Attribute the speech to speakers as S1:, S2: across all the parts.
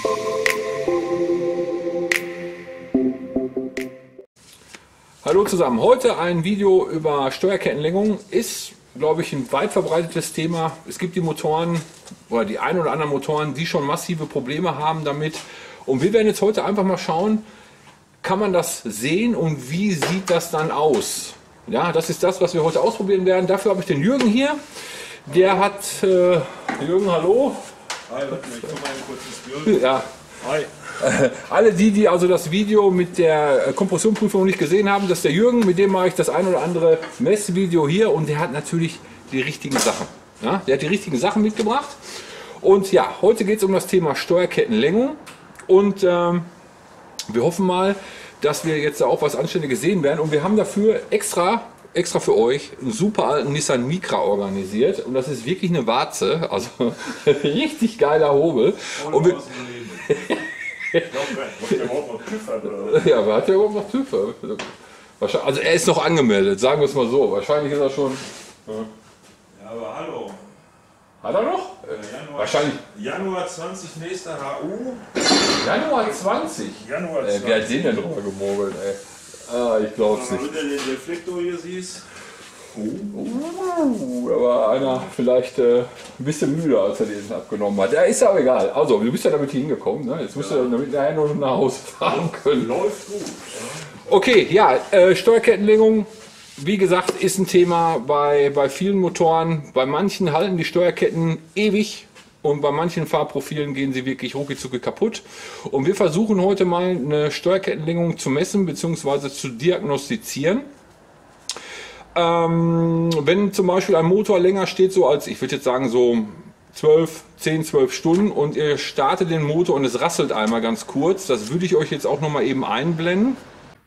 S1: Hallo zusammen, heute ein Video über Steuerkettenlenkung. Ist, glaube ich, ein weit verbreitetes Thema. Es gibt die Motoren oder die ein oder anderen Motoren, die schon massive Probleme haben damit. Und wir werden jetzt heute einfach mal schauen, kann man das sehen und wie sieht das dann aus? Ja, das ist das, was wir heute ausprobieren werden. Dafür habe ich den Jürgen hier. Der hat, Jürgen, hallo.
S2: Hi, ich komme mal kurz ins Bild.
S1: Ja.
S2: Hi.
S1: Alle die also das Video mit der Kompressionprüfung nicht gesehen haben, das ist der Jürgen, mit dem mache ich das ein oder andere Messvideo hier und der hat natürlich die richtigen Sachen. Ja, der hat die richtigen Sachen mitgebracht. Und ja, heute geht es um das Thema Steuerkettenlenkung und wir hoffen mal, dass wir jetzt auch was Anständiges sehen werden und wir haben dafür extra für euch einen super alten Nissan Micra organisiert und das ist wirklich eine Warze, also richtig geiler Hobel. Und wir, ja, wer hat ja überhaupt noch TÜV? Also er ist noch angemeldet, sagen wir es mal so. Wahrscheinlich ist er schon.
S2: Ja, aber hallo.
S1: Hat er noch?
S2: Januar,
S1: Wahrscheinlich.
S2: Januar 20 nächster HU.
S1: Januar 20?
S2: Januar 20.
S1: Wer hat den denn drüber gemogelt, ey? Ah, ich glaub's nicht.
S2: Wenn du den Reflektor hier siehst.
S1: Da war einer vielleicht ein bisschen müde, als er den abgenommen hat. Ja, ist aber egal. Also, du bist ja damit hingekommen. Ne? Jetzt musst du damit nachher noch nach Hause fahren können.
S2: Läuft gut.
S1: Okay, ja, Steuerkettenlenkung, wie gesagt, ist ein Thema bei vielen Motoren. Bei manchen halten die Steuerketten ewig und bei manchen Fahrprofilen gehen sie wirklich rucki-zucki kaputt. Und wir versuchen heute mal eine Steuerkettenlenkung zu messen bzw. zu diagnostizieren. Wenn zum Beispiel ein Motor länger steht, so als, ich würde jetzt sagen, so 10, 12 Stunden und ihr startet den Motor und es rasselt einmal ganz kurz, das würde ich euch jetzt auch noch mal eben einblenden.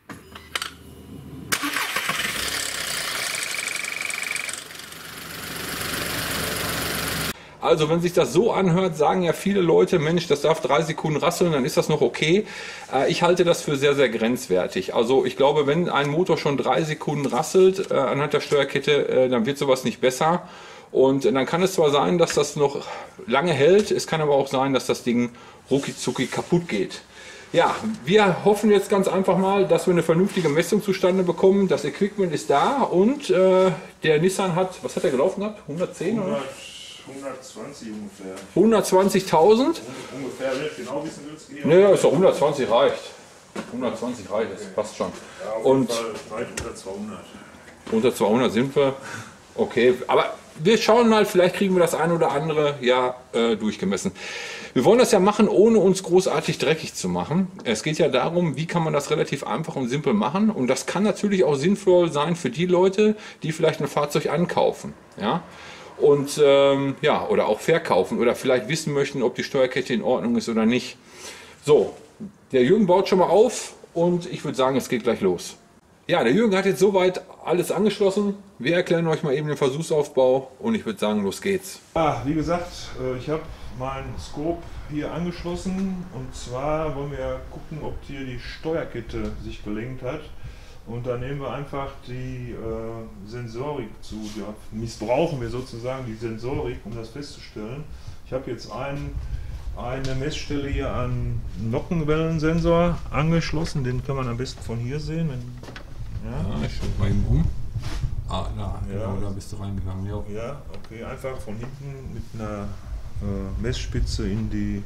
S1: Also wenn sich das so anhört, sagen ja viele Leute, Mensch, das darf 3 Sekunden rasseln, dann ist das noch okay. Ich halte das für sehr, sehr grenzwertig. Also ich glaube, wenn ein Motor schon 3 Sekunden rasselt anhand der Steuerkette, dann wird sowas nicht besser. Und dann kann es zwar sein, dass das noch lange hält, es kann aber auch sein, dass das Ding rucki-zucki kaputt geht. Ja, wir hoffen jetzt ganz einfach mal, dass wir eine vernünftige Messung zustande bekommen. Das Equipment ist da und der Nissan hat, was hat er gelaufen gehabt? 110 oder?
S2: 120 ungefähr.
S1: 120.000?
S2: Ungefähr, wenn du genau wissen willst.
S1: Naja, ist doch 120 reicht. 120 reicht, das passt schon.
S2: Ja, auf
S1: und
S2: jeden Fall weit unter 200.
S1: Unter 200 sind wir. Okay, aber wir schauen mal, vielleicht kriegen wir das ein oder andere ja durchgemessen. Wir wollen das ja machen, ohne uns großartig dreckig zu machen. Es geht ja darum, wie kann man das relativ einfach und simpel machen. Und das kann natürlich auch sinnvoll sein für die Leute, die vielleicht ein Fahrzeug ankaufen. Ja? Und ja, oder auch verkaufen oder vielleicht wissen möchten, ob die Steuerkette in Ordnung ist oder nicht. So, der Jürgen baut schon mal auf und ich würde sagen, es geht gleich los. Ja, der Jürgen hat jetzt soweit alles angeschlossen. Wir erklären euch mal eben den Versuchsaufbau und ich würde sagen, los geht's.
S2: Ja, wie gesagt, ich habe meinen Scope hier angeschlossen und zwar wollen wir gucken, ob hier die Steuerkette sich gelenkt hat. Und da nehmen wir einfach die Sensorik zu, ja, missbrauchen wir sozusagen die Sensorik, um das festzustellen. Ich habe jetzt eine Messstelle hier an Nockenwellensensor angeschlossen, den kann man am besten von hier sehen.
S1: Ja, ich schaue mal eben um. Ah, da, genau, da bist du reingegangen. Ja,
S2: ja, okay, einfach von hinten mit einer Messspitze in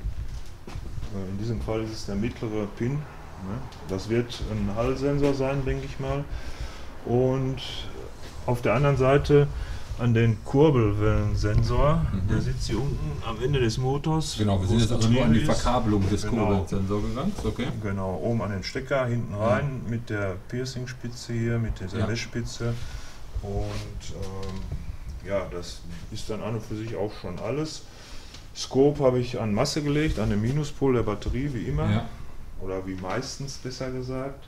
S2: diesem Fall ist es der mittlere Pin. Das wird ein Hallsensor sein, denke ich mal. Und auf der anderen Seite an den Kurbelwellensensor, der sitzt hier unten am Ende des Motors.
S1: Genau, wir sind jetzt also nur an die Verkabelung des Kurbelwellensensors gegangen. Okay.
S2: Genau, oben an den Stecker, hinten rein mit der Piercing-Spitze hier, mit dieser Messspitze. Und ja, das ist dann an und für sich auch schon alles. Scope habe ich an Masse gelegt, an den Minuspol der Batterie, wie immer. Ja. Oder wie meistens, besser gesagt.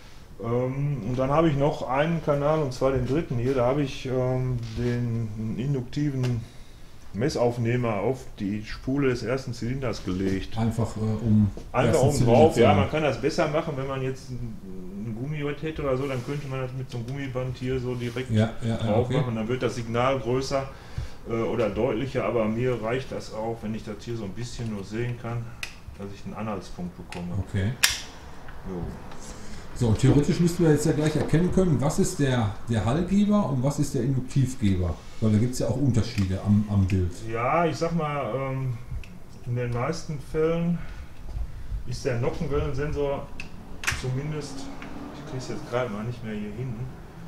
S2: Und dann habe ich noch einen Kanal, und zwar den dritten hier. Da habe ich den induktiven Messaufnehmer auf die Spule des ersten Zylinders gelegt.
S1: Einfach
S2: oben drauf. Ja, man kann das besser machen, wenn man jetzt ein Gummi hätte oder so, dann könnte man das mit so einem Gummiband hier so direkt drauf machen. Dann wird das Signal größer oder deutlicher, aber mir reicht das auch, wenn ich das hier so ein bisschen nur sehen kann. dass ich einen Anhaltspunkt bekomme.
S3: Okay.
S2: Jo.
S3: So, und theoretisch müssten wir jetzt ja gleich erkennen können, was ist der Hallgeber und was ist der Induktivgeber. Weil da gibt es ja auch Unterschiede am Bild.
S2: Ja, ich sag mal, in den meisten Fällen ist der Nockenwellensensor zumindest, ich kriege es jetzt gerade mal nicht mehr hier hin,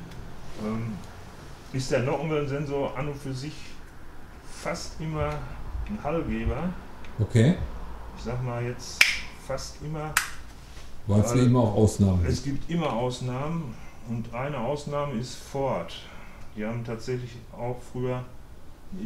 S2: ist der Nockenwellensensor an und für sich fast immer ein Hallgeber.
S3: Okay.
S2: Ich sag mal jetzt fast immer.
S3: Weil es ja immer auch Ausnahmen gibt.
S2: Es gibt immer Ausnahmen und eine Ausnahme ist Ford. Die haben tatsächlich auch früher einen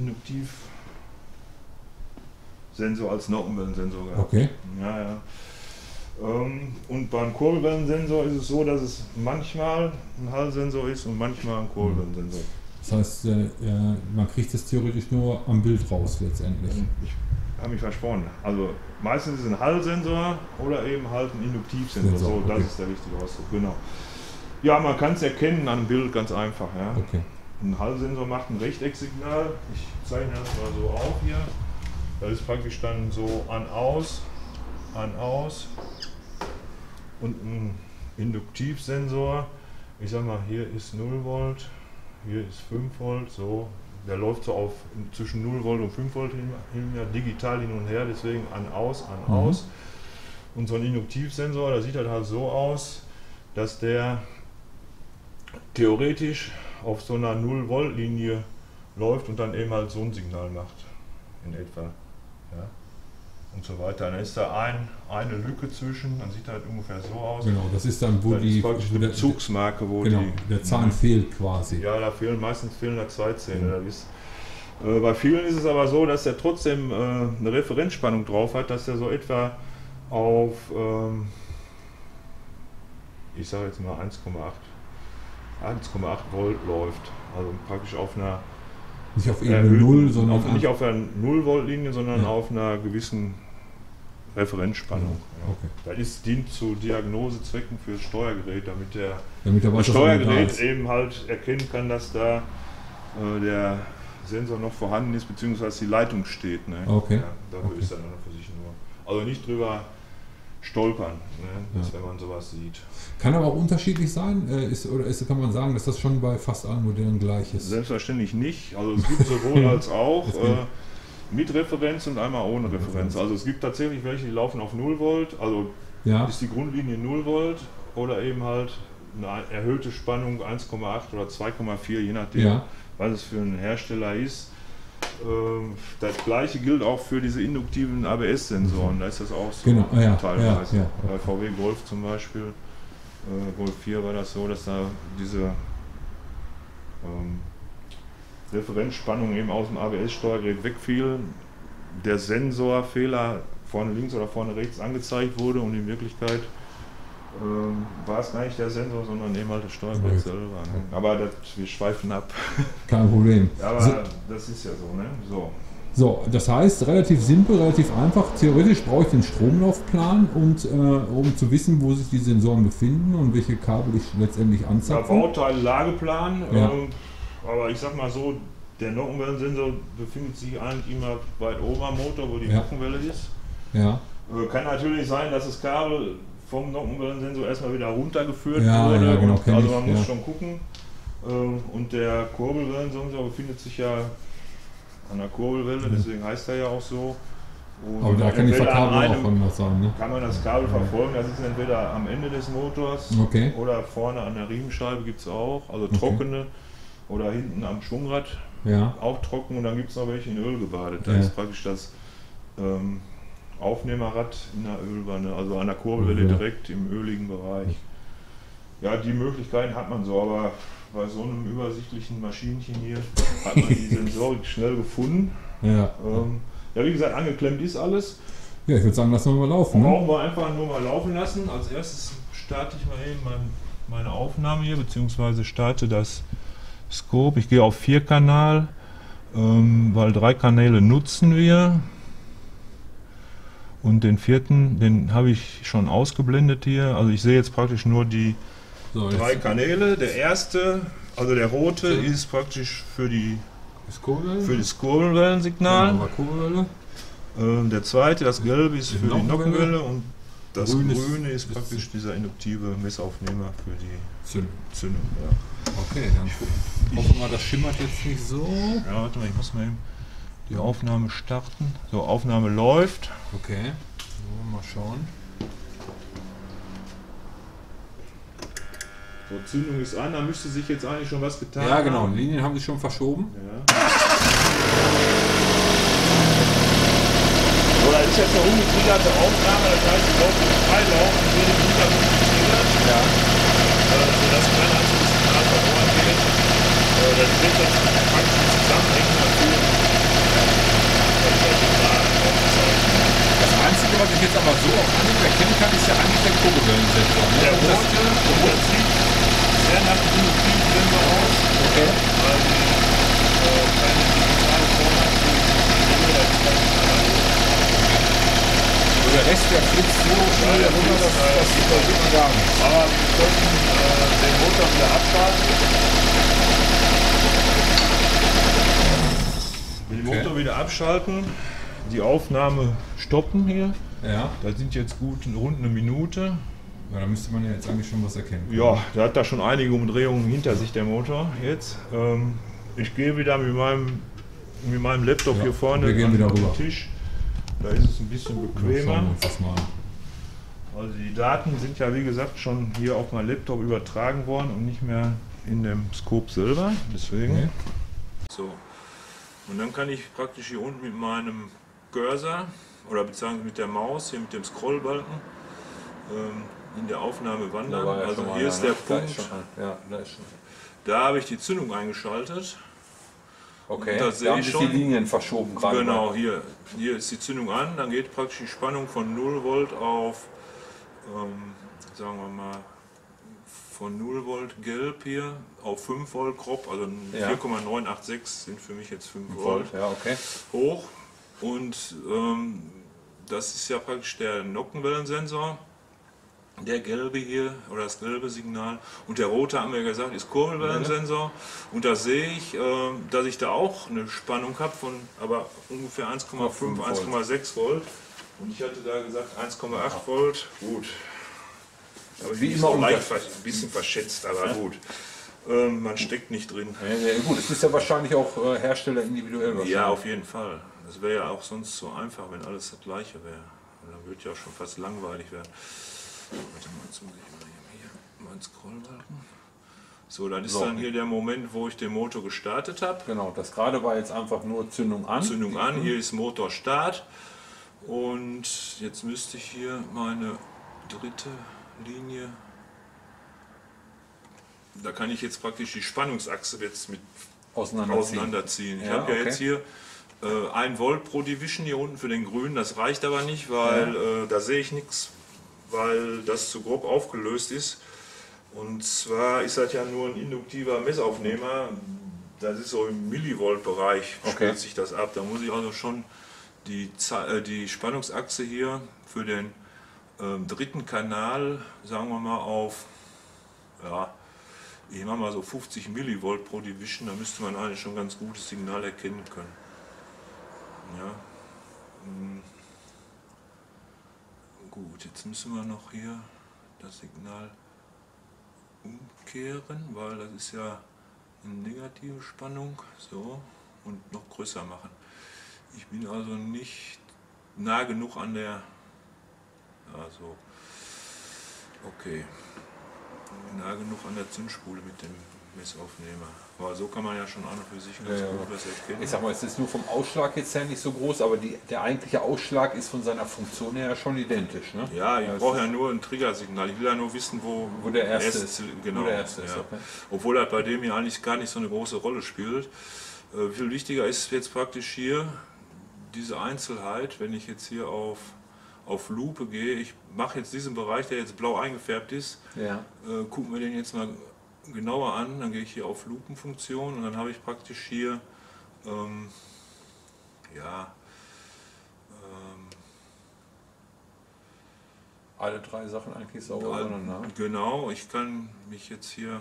S2: Induktivsensor als Nockenwellensensor gehabt.
S3: Okay.
S2: Ja, ja. Und beim Kurbelwellensensor ist es so, dass es manchmal ein Hallsensor ist und manchmal ein Kurbelwellensensor.
S3: Das heißt, man kriegt es theoretisch nur am Bild raus letztendlich.
S2: Ich habe mich versprochen. Also meistens ist es ein Hallsensor oder eben halt ein Induktivsensor. So,
S3: okay.
S2: Das ist der richtige Ausdruck, genau. Ja, man kann es erkennen an dem Bild ganz einfach. Ja.
S3: Okay.
S2: Ein Hallsensor macht ein Rechtecksignal. Ich zeichne das mal so auf hier. Das ist praktisch dann so an, aus. Und ein Induktivsensor, ich sag mal, hier ist 0 Volt, hier ist 5 Volt, so. Der läuft so auf zwischen 0 Volt und 5 Volt hin, digital hin und her, deswegen an, aus. Und so ein Induktivsensor, der sieht halt so aus, dass der theoretisch auf so einer 0 Volt Linie läuft und dann eben halt so ein Signal macht, in etwa. Ja. Und so weiter. Dann ist da eine Lücke zwischen, dann sieht das halt ungefähr so aus.
S3: Genau, das ist dann, wo
S2: das
S3: die
S2: ist praktisch eine Bezugsmarke, wo
S3: genau,
S2: die.
S3: der Zahn fehlt quasi.
S2: Ja, meistens fehlen da 2 Zähne. Bei vielen ist es aber so, dass er trotzdem eine Referenzspannung drauf hat, dass er so etwa auf, ich sage jetzt mal 1,8 Volt läuft. Also praktisch auf einer
S3: Nicht auf Ebene 0, sondern
S2: nicht auf einer 0 Volt Linie, sondern
S3: ja.
S2: auf einer gewissen Referenzspannung. Ja.
S3: Okay.
S2: Dient zu Diagnosezwecken für das Steuergerät, damit
S3: er
S2: das
S3: weiß,
S2: Steuergerät eben halt erkennen kann, dass da der Sensor noch vorhanden ist, beziehungsweise die Leitung steht. Ne?
S3: Okay.
S2: Ja, dafür ist er dann für sich nur. Also nicht drüber stolpern, ne? Wenn man sowas sieht.
S3: Kann aber auch unterschiedlich sein, kann man sagen, dass das schon bei fast allen Modellen gleich ist?
S2: Selbstverständlich nicht. Also es gibt sowohl als auch mit Referenz und einmal ohne Referenz. Also es gibt tatsächlich welche, die laufen auf 0 Volt, also ist die Grundlinie 0 Volt oder eben halt eine erhöhte Spannung 1,8 oder 2,4, je nachdem, was es für ein Hersteller ist. Das gleiche gilt auch für diese induktiven ABS-Sensoren, da ist das auch so teilweise.
S3: Ja.
S2: Bei VW Golf zum Beispiel, Golf 4 war das so, dass da diese Referenzspannung eben aus dem ABS-Steuergerät wegfiel, der Sensorfehler vorne links oder vorne rechts angezeigt wurde und in Wirklichkeit war es gar nicht der Sensor, sondern eben halt das Steuergerät selber. Ne? Aber wir schweifen ab.
S3: Kein Problem.
S2: Aber das ist ja so, ne?
S3: So, das heißt, relativ simpel, relativ einfach. Theoretisch brauche ich den Stromlaufplan, und um zu wissen, wo sich die Sensoren befinden und welche Kabel ich letztendlich anzapfe.
S2: Ja, Bauteil, Lageplan. Aber ich sag mal so, der Nockenwellensensor befindet sich eigentlich immer weit oben am Motor, wo die Nockenwelle ist.
S3: Ja.
S2: Kann natürlich sein, dass das Kabel vom Nockenwellensensor erstmal wieder runtergeführt wurde.
S3: Ja, genau,
S2: Also man muss schon gucken. Und der Kurbelwellensensor befindet sich ja an der Kurbelwelle, deswegen heißt er ja auch so. Und
S3: aber da kann die Verkabelung auch anders sein, ne?
S2: Kann man das Kabel verfolgen, das ist entweder am Ende des Motors oder vorne an der Riemenscheibe gibt es auch, also trockene, oder hinten am Schwungrad auch trocken, und dann gibt es noch welche in Öl gebadet. Da ist praktisch das Aufnehmerrad in der Ölwanne, also an der Kurbelwelle direkt im öligen Bereich. Ja, die Möglichkeiten hat man so, aber bei so einem übersichtlichen Maschinchen hier hat man die Sensorik schnell gefunden. Ja, wie gesagt, angeklemmt ist alles.
S3: Ja, ich würde sagen, lassen wir mal laufen.
S2: Brauchen wir einfach nur mal laufen lassen. Als erstes starte ich mal eben meine Aufnahme hier, beziehungsweise starte das Scope. Ich gehe auf 4-Kanal, weil 3 Kanäle nutzen wir. Und den 4., den habe ich schon ausgeblendet hier. Also ich sehe jetzt praktisch nur die 3 Kanäle. Der erste, also der rote, ist praktisch für das Kurbelwellensignal. Der zweite, das gelbe, ist für die Nockenwelle und das
S3: Grün
S2: grüne ist praktisch dieser induktive Messaufnehmer für die Zündung. Ja.
S3: Okay, dann hoffen wir mal, das schimmert jetzt nicht so.
S2: Ja, warte mal, ich muss mal eben die Aufnahme starten. So, Aufnahme läuft.
S3: Okay, so, mal schauen.
S2: So, Zündung ist an, da müsste sich jetzt eigentlich schon was getan haben.
S3: Ja, genau, Linien haben sich schon verschoben.
S2: Ja. So, das ist jetzt eine ungetriggerte Aufnahme, das heißt, die läuft im Freilauf und wird im Hintergrund getriggert,
S3: Ja.
S2: sodass kein einziges Signal verloren geht. Das wird jetzt praktisch zusammenhängen natürlich.
S3: Das Einzige, was ich jetzt aber so auf Anhieb erkennen kann, ist ja eigentlich der Kurbelwellensensor. Ne?
S2: Der rote sieht sehr nach Induktivsensor aus,
S3: Okay.
S2: weil die keine digitale Form hat, die das ist ganz analog.
S3: Und der Rest, der flitzt so schnell herunter, das sieht man gar nicht.
S2: Aber wir können den Motor wieder abschalten. Den Motor wieder abschalten, die Aufnahme stoppen hier.
S3: Ja.
S2: Das sind jetzt gut rund eine Minute.
S3: Ja, da müsste man ja jetzt eigentlich schon was erkennen.
S2: Ja, der hat da schon einige Umdrehungen hinter sich, der Motor jetzt. Ich gehe wieder mit meinem Laptop hier vorne
S3: wir gehen wieder
S2: an den
S3: rüber.
S2: Tisch. Da ist es ein bisschen
S3: Schauen
S2: bequemer.
S3: wir uns das mal an.
S2: Also die Daten sind ja wie gesagt schon hier auf mein Laptop übertragen worden und nicht mehr in dem Scope selber. Deswegen.
S3: Okay.
S2: So. Und dann kann ich praktisch hier unten mit meinem Cursor oder beziehungsweise mit der Maus, hier mit dem Scrollbalken in der Aufnahme wandern. Also hier ist der Punkt. Da habe ich die Zündung eingeschaltet.
S1: Okay,
S2: da sehe ich schon
S1: die Linien verschoben gerade.
S2: Genau, hier ist die Zündung an, dann geht praktisch die Spannung von 0 Volt auf, sagen wir mal, von 0 Volt gelb hier auf 5 Volt grob, also 4,986 sind für mich jetzt 5 Volt
S1: Ja, okay.
S2: hoch. Und das ist ja praktisch der Nockenwellensensor, der gelbe hier, oder das gelbe Signal. Und der rote, haben wir ja gesagt, ist Kurbelwellensensor. Und da sehe ich, dass ich da auch eine Spannung habe von aber ungefähr 1,5, 1,6 Volt. Und ich hatte da gesagt 1,8 Volt. Gut. Aber wie immer leicht ein bisschen verschätzt, aber gut. Man steckt nicht drin.
S1: Ja, gut, es ist ja wahrscheinlich auch Hersteller individuell.
S2: Ja, auf jeden Fall. Das wäre ja auch sonst so einfach, wenn alles das gleiche wäre. Dann würde ja auch schon fast langweilig werden. Warte mal, jetzt muss ich mal hier meinen Scrollbalken. So, dann ist dann hier der Moment, wo ich den Motor gestartet habe.
S1: Genau, das gerade war jetzt einfach nur Zündung an.
S2: Zündung an, hier ist Motor Start. Und jetzt müsste ich hier meine dritte Linie. Da kann ich jetzt praktisch die Spannungsachse jetzt mit auseinanderziehen. Ich habe ja jetzt hier 1 Volt pro Division hier unten für den grünen, das reicht aber nicht, weil da sehe ich nichts, weil das zu grob aufgelöst ist. Und zwar ist das ja nur ein induktiver Messaufnehmer, das ist so im Millivolt-Bereich, spielt sich das ab. Da muss ich also schon die Spannungsachse hier für den dritten Kanal, sagen wir mal auf, ja, ich mache mal so 50 Millivolt pro Division, da müsste man eigentlich schon ein ganz gutes Signal erkennen können. Ja. Gut, jetzt müssen wir noch hier das Signal umkehren, weil das ist ja eine negative Spannung, so, und noch größer machen. Ich bin also nicht nah genug an der, also, okay, nah genug an der Zündspule mit dem Messaufnehmer. Aber so kann man ja schon an und für sich ganz gut was erkennen.
S1: Ich sag mal, es ist nur vom Ausschlag jetzt her nicht so groß, aber der eigentliche Ausschlag ist von seiner Funktion her schon identisch. Ne?
S2: Ja, ich brauche ja nur ein Triggersignal. Ich will ja nur wissen, wo
S1: der erste ist.
S2: Genau,
S1: wo der erste ist,
S2: ja.
S1: okay.
S2: Obwohl das bei dem ja eigentlich gar nicht so eine große Rolle spielt. Viel wichtiger ist jetzt praktisch hier diese Einzelheit, wenn ich jetzt hier auf Lupe gehe. Ich mache jetzt diesen Bereich, der jetzt blau eingefärbt ist, gucken wir den jetzt mal genauer an, dann gehe ich hier auf Lupenfunktion und dann habe ich praktisch hier
S1: alle drei Sachen eigentlich sauber voneinander.
S2: Genau, ich kann mich jetzt hier,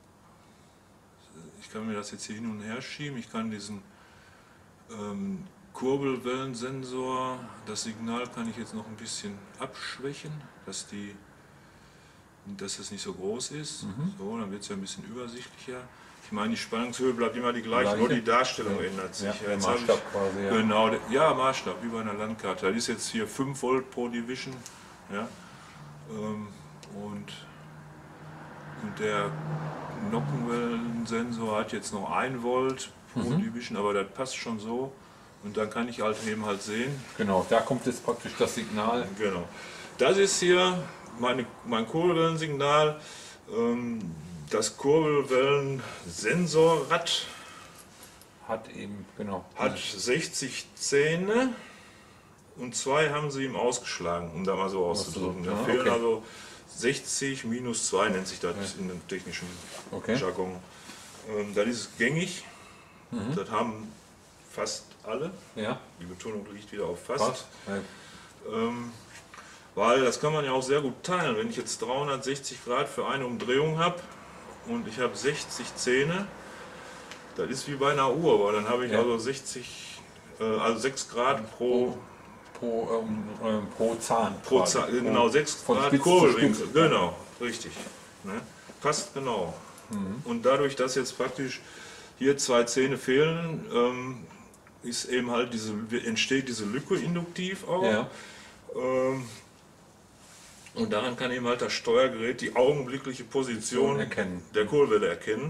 S2: ich kann mir das jetzt hier hin und her schieben, ich kann diesen Kurbelwellensensor, das Signal kann ich jetzt noch ein bisschen abschwächen, dass es nicht so groß ist. So, dann wird es ja ein bisschen übersichtlicher. Ich meine, die Spannungshöhe bleibt immer die gleiche, nur die Darstellung ändert sich.
S1: Ja, der
S2: Jetzt
S1: Maßstab quasi, ja.
S2: Genau, ja, Maßstab, wie bei einer Landkarte. Das ist jetzt hier 5 Volt pro Division. Ja, und der Nockenwellensensor hat jetzt noch 1 Volt pro Division, aber das passt schon so. Und dann kann ich halt eben halt sehen.
S1: Genau, da kommt jetzt praktisch das Signal.
S2: Genau. Das ist hier mein Kurbelwellensignal. Das Kurbelwellensensorrad
S1: Hat eben, genau.
S2: hat 60 Zähne und 2 haben sie ihm ausgeschlagen, um da mal so auszudrücken. Da
S1: Ja,
S2: fehlen
S1: okay.
S2: also 60 minus 2 nennt sich das in dem technischen Jargon. Das ist gängig, das haben fast alle.
S1: Ja,
S2: Die Betonung liegt wieder auf fast.
S1: passt.
S2: Weil das kann man ja auch sehr gut teilen. Wenn ich jetzt 360 Grad für eine Umdrehung habe und ich habe 60 Zähne, das ist wie bei einer Uhr, weil dann habe ich
S1: Ja.
S2: also 6 Grad pro
S1: Zahn.
S2: Zahn,
S1: quasi.
S2: genau 6
S1: Von
S2: Grad
S1: Spitze zu
S2: Kurbelwinkel,
S1: Spitze.
S2: genau, richtig. Ne? Passt genau. Und dadurch, dass jetzt praktisch hier 2 Zähne fehlen, ist eben halt entsteht diese Lücke induktiv auch.
S1: Ja,
S2: Und daran kann eben halt das Steuergerät die augenblickliche Position
S1: erkennen.
S2: der Kurbelwelle erkennen.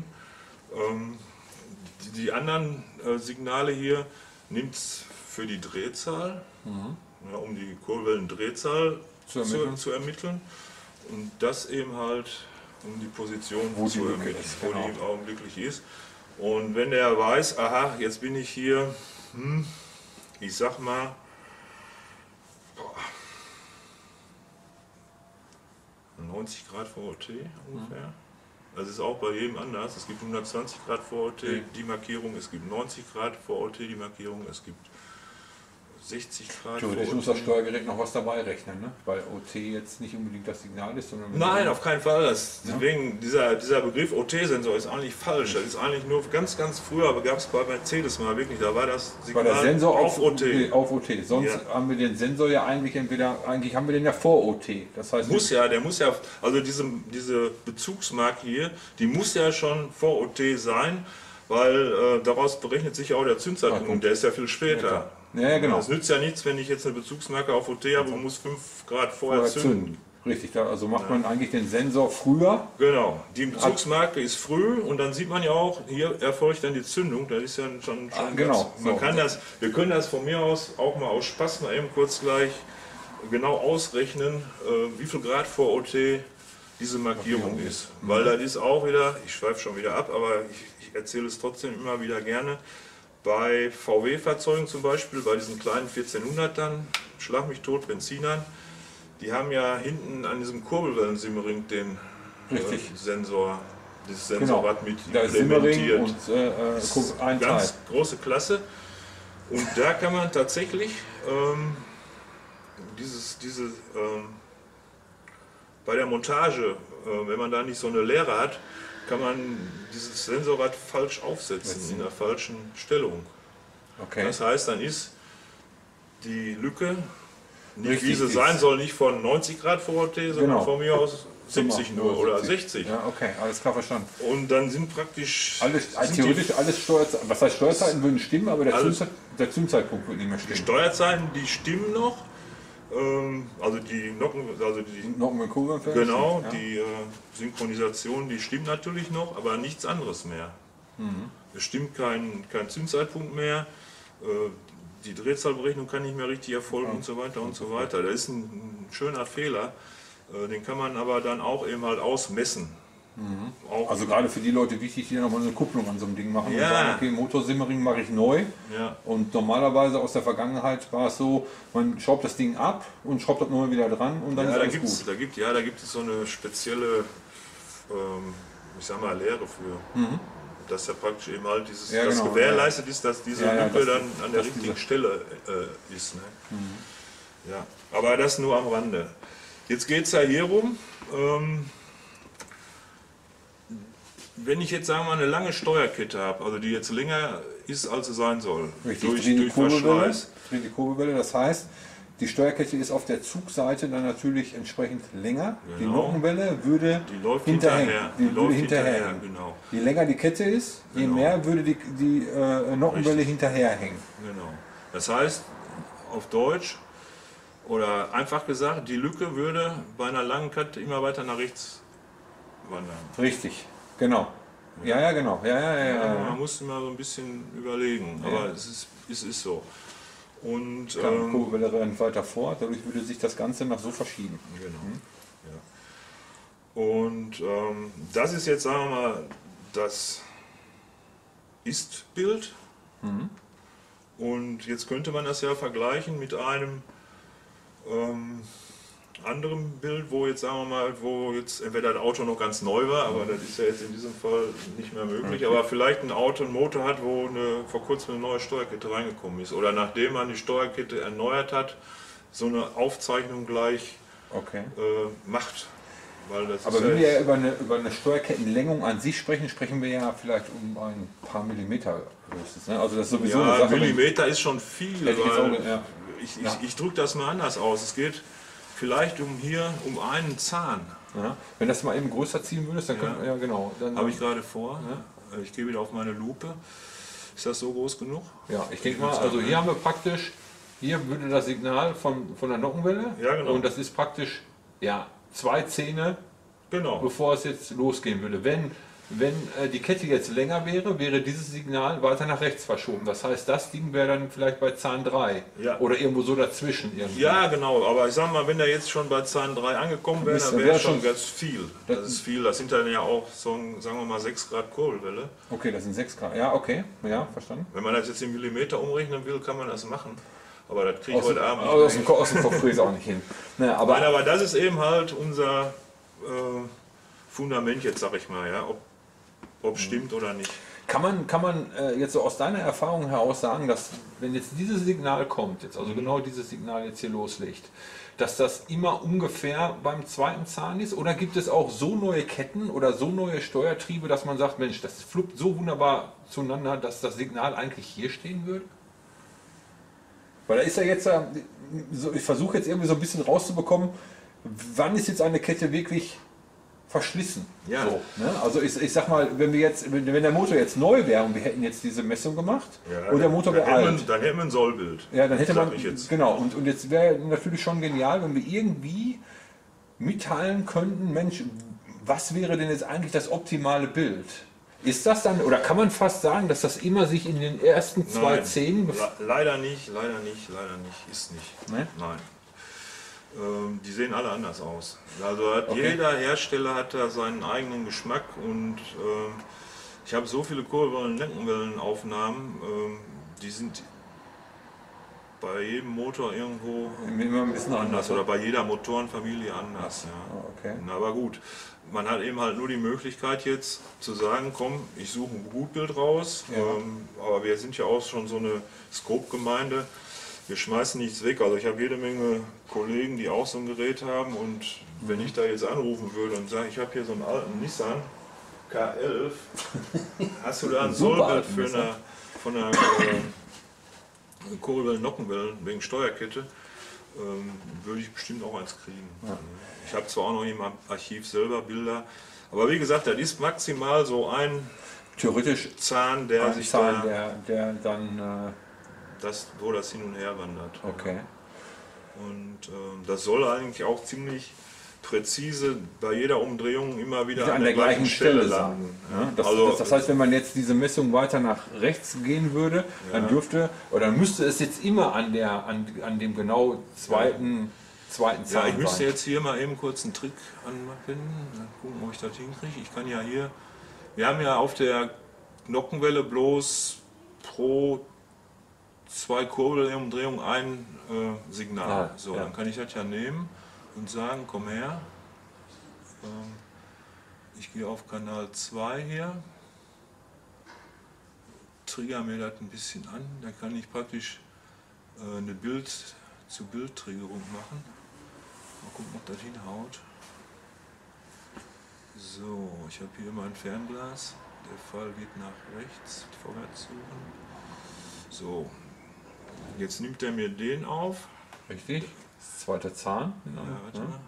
S2: Die anderen Signale hier nimmt es für die Drehzahl, ja, um die Kurbelwellendrehzahl zu ermitteln. Und das eben halt um die Position
S1: Wo die
S2: zu
S1: Lücke
S2: ermitteln,
S1: ist,
S2: wo
S1: genau.
S2: die augenblicklich ist. Und wenn der weiß, aha, jetzt bin ich hier, ich sag mal, 90 Grad VOT ungefähr. Das ist auch bei jedem anders. Es gibt 120 Grad VOT die Markierung, es gibt 90 Grad VOT die Markierung, es gibt 60 Grad
S1: Theoretisch muss
S2: VOT.
S1: das Steuergerät noch was dabei rechnen, ne? Weil OT jetzt nicht unbedingt das Signal ist, sondern...
S2: Nein, auf keinen Fall. Deswegen, dieser Begriff OT-Sensor ist eigentlich falsch. Das ist eigentlich nur ganz früher, aber gab es bei Mercedes mal wirklich, da war das
S1: Weil
S2: Signal
S1: der Sensor
S2: auf OT.
S1: Auf OT. Sonst
S2: Ja.
S1: haben wir den Sensor ja eigentlich eigentlich haben wir den ja vor OT. Das heißt,
S2: Der muss ja, also diese Bezugsmarke hier, die muss ja schon vor OT sein, weil daraus berechnet sich ja auch der Zinszeitpunkt und der ist ja viel später.
S1: Ja, genau.
S2: Es nützt ja nichts, wenn ich jetzt eine Bezugsmarke auf OT habe und muss 5 Grad vorher zünden.
S1: Richtig, also macht man eigentlich den Sensor früher.
S2: Genau, die Bezugsmarke ist früh und dann sieht man ja auch, hier erfolgt dann die Zündung, das ist ja schon
S1: genau.
S2: wir können das von mir aus auch mal aus Spaß mal eben kurz gleich genau ausrechnen, wie viel Grad vor OT diese Markierung ist. Weil das ist auch wieder, ich schweife schon wieder ab, aber ich erzähle es trotzdem immer wieder gerne, bei VW-Fahrzeugen zum Beispiel, bei diesen kleinen 1400ern, Schlag mich tot, Benzinern, die haben ja hinten an diesem Kurbelwellensimmering den Sensor, dieses Sensorrad mit
S1: Da ist Simmering
S2: implementiert.
S1: und ein Teil.
S2: Ganz große Klasse. Und da kann man tatsächlich bei der Montage, wenn man da nicht so eine Leere hat, kann man dieses Sensorrad falsch aufsetzen, in der falschen Stellung.
S1: Okay.
S2: Das heißt, dann ist die Lücke, nicht
S1: Richtig
S2: wie sie
S1: ist.
S2: sein soll, nicht von 90 Grad VOT, sondern
S1: Genau.
S2: von mir aus 70 nur oder 60.
S1: Ja, okay, alles klar verstanden.
S2: Und dann sind praktisch
S1: Theoretisch alles Steuerzeiten, was heißt Steuerzeiten würden stimmen, aber
S2: Alles.
S1: der Zündzeitpunkt würde nicht mehr
S2: die
S1: stimmen.
S2: Steuerzeiten, die stimmen noch. Also die
S1: Noch mit Kugeln
S2: genau,
S1: ja.
S2: die Synchronisation, die stimmt natürlich noch, aber nichts anderes mehr. Es stimmt kein Zündzeitpunkt mehr, die Drehzahlberechnung kann nicht mehr richtig erfolgen und so weiter und so weiter. Das ist ein schöner Fehler, den kann man aber dann auch eben halt ausmessen. Auch
S1: Also gerade für die Leute wichtig, die nochmal eine Kupplung an so einem Ding machen
S2: Ja.
S1: und sagen, okay, Motorsimmering mache ich neu.
S2: ja,
S1: Und normalerweise aus der Vergangenheit war es so, man schraubt das Ding ab und schraubt das neu wieder dran und dann
S2: ja,
S1: ist
S2: da
S1: alles
S2: gibt
S1: gut.
S2: es so eine spezielle, ich sag mal, Lehre für. Dass ja praktisch eben halt
S1: Ja,
S2: das
S1: genau,
S2: gewährleistet ist, dass diese
S1: Ja,
S2: Lücke
S1: dass-
S2: dann an der
S1: dass
S2: richtigen
S1: diese-
S2: Stelle ist. Ne? Ja, aber das nur am Rande. Jetzt geht es ja hier rum, wenn ich jetzt sagen wir mal eine lange Steuerkette habe, also die jetzt länger ist, als es sein soll.
S3: Richtig,
S2: Durch Verschleiß.
S3: dreht die Kurbelwelle, das heißt, die Steuerkette ist auf der Zugseite dann natürlich entsprechend länger. Die
S2: Genau.
S3: Nockenwelle würde
S2: Die läuft
S3: hinterhängen.
S2: hinterher.
S3: Die würde hinterher.
S2: Genau.
S3: Je länger die Kette ist, je
S2: Genau.
S3: mehr würde die Nockenwelle hinterherhängen.
S2: Genau. Das heißt, auf Deutsch oder einfach gesagt, die Lücke würde bei einer langen Kette immer weiter nach rechts wandern.
S3: Richtig, genau. Ja, genau.
S2: Man muss immer so ein bisschen überlegen, aber es ist so. Und
S3: Die Kurbelwelle rennt weiter vor, dadurch würde sich das Ganze nach so verschieben.
S2: genau. Ja. Und das ist jetzt, sagen wir mal, das Ist-Bild. Und jetzt könnte man das ja vergleichen mit einem anderen Bild, wo jetzt, sagen wir mal, wo jetzt entweder das Auto noch ganz neu war, aber das ist ja jetzt in diesem Fall nicht mehr möglich, aber vielleicht ein Auto einen Motor hat, wo vor kurzem eine neue Steuerkette reingekommen ist oder nachdem man die Steuerkette erneuert hat, so eine Aufzeichnung gleich macht. Weil das
S3: Aber
S2: ist
S3: wenn wir ja über eine Steuerkettenlängung an sich sprechen, sprechen wir ja vielleicht um ein paar Millimeter höchstens. Ne? Also das ist sowieso eine Sache.
S2: Millimeter ist schon viel.
S3: Hätte ich jetzt
S2: Weil
S3: auch, ja.
S2: ich drücke das mal anders aus. Es geht vielleicht um einen Zahn.
S3: Ja. Wenn das mal eben größer ziehen würdest, dann können wir, genau. Dann
S2: Habe ich gerade vor. Ja. Ich gehe wieder auf meine Lupe. Ist das so groß genug?
S3: Ja, ich denke mal, also hier haben wir praktisch, hier würde das Signal von der Nockenwelle.
S2: Ja, genau.
S3: Und das ist praktisch, ja, 2 Zähne,
S2: Genau.
S3: bevor es jetzt losgehen würde. Wenn die Kette jetzt länger wäre dieses Signal weiter nach rechts verschoben. Das heißt, das Ding wäre dann vielleicht bei Zahn 3 oder irgendwo so dazwischen. Irgendwie.
S2: Ja, genau. Aber ich sag mal, wenn der jetzt schon bei Zahn 3 angekommen wäre, dann wäre schon ganz viel. Das ist viel. Das sind dann ja auch so, sagen wir mal, 6 Grad Kurbelwelle.
S3: Okay, das sind 6 Grad. Ja, okay. Ja, verstanden.
S2: Wenn man das jetzt in Millimeter umrechnen will, kann man das machen. Aber das kriege ich heute Abend nicht
S3: aus dem Kopf kriege ich auch nicht hin. Naja,
S2: aber das ist eben halt unser Fundament jetzt, sag ich mal, ja, ob stimmt oder nicht.
S3: Kann man jetzt so aus deiner Erfahrung heraus sagen, dass wenn jetzt dieses Signal kommt, jetzt also genau dieses Signal jetzt hier loslegt, dass das immer ungefähr beim zweiten Zahn ist? Oder gibt es auch so neue Ketten oder so neue Steuertriebe, dass man sagt, Mensch, das fluppt so wunderbar zueinander, dass das Signal eigentlich hier stehen würde? Weil da ist ja jetzt, ich versuche jetzt irgendwie so ein bisschen rauszubekommen, wann ist jetzt eine Kette wirklich verschlissen?
S2: Ja.
S3: So, ne? Also ich sag mal, wenn der Motor jetzt neu wäre und wir hätten jetzt diese Messung gemacht und der Motor wäre alt.
S2: Dann hätten wir ein Sollbild.
S3: Ja, dann hätte man,
S2: jetzt.
S3: genau, und jetzt wäre natürlich schon genial, wenn wir irgendwie mitteilen könnten, Mensch, was wäre denn jetzt eigentlich das optimale Bild? Ist das dann, oder kann man fast sagen, dass das immer sich in den ersten 2 Szenen...
S2: Leider nicht, ist nicht.
S3: Ne?
S2: Nein. Die sehen alle anders aus. Also jeder Hersteller hat da seinen eigenen Geschmack und ich habe so viele Kurbelwellen-Nockenwellenaufnahmen, die sind bei jedem Motor irgendwo
S3: Immer ein bisschen
S2: anders oder bei jeder Motorenfamilie anders. Ja.
S3: Okay.
S2: Na, aber gut, man hat eben halt nur die Möglichkeit jetzt zu sagen, komm, ich suche ein Gutbild raus, aber wir sind ja auch schon so eine Scope-Gemeinde. Wir schmeißen nichts weg. Also ich habe jede Menge Kollegen, die auch so ein Gerät haben und wenn ich da jetzt anrufen würde und sage, ich habe hier so einen alten Nissan K11, hast du da ein Sollbild von einer Kurbelwellen-Nockenwellen wegen Steuerkette, würde ich bestimmt auch eins kriegen. Ja. Ich habe zwar auch noch im Archiv selber Bilder, aber wie gesagt, das ist maximal so ein
S3: theoretisch
S2: Zahn, der sich
S3: Zahn, der dann...
S2: wo das hin und her wandert.
S3: Okay.
S2: Und das soll eigentlich auch ziemlich präzise bei jeder Umdrehung immer wieder
S3: an der gleichen Stelle landen.
S2: Ja?
S3: Das heißt, wenn man jetzt diese Messung weiter nach rechts gehen würde, dann müsste es jetzt immer an dem genau zweiten Zahn
S2: sein. Ja, ich müsste
S3: sein.
S2: jetzt hier mal eben kurz einen Trick anwenden, gucken, ob ich das hinkriege. Ich kann ja hier, wir haben ja auf der Nockenwelle bloß pro 2 Kurbelumdrehungen ein Signal. Dann kann ich das ja nehmen und sagen, komm her, ich gehe auf Kanal 2 hier, trigger mir das ein bisschen an, dann kann ich praktisch eine Bild-zu-Bild-Triggerung machen. Mal gucken, ob das hinhaut. So, ich habe hier mein Fernglas, der Pfeil geht nach rechts, vorwärts suchen. So, jetzt nimmt er mir den auf.
S3: Richtig. Das zweite Zahn.
S2: Ja, warte mal.